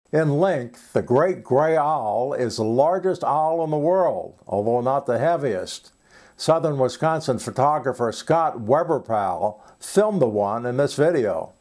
In length, the great gray owl is the largest owl in the world, although not the heaviest. Southern Wisconsin photographer Scott Weberpal filmed the one in this video.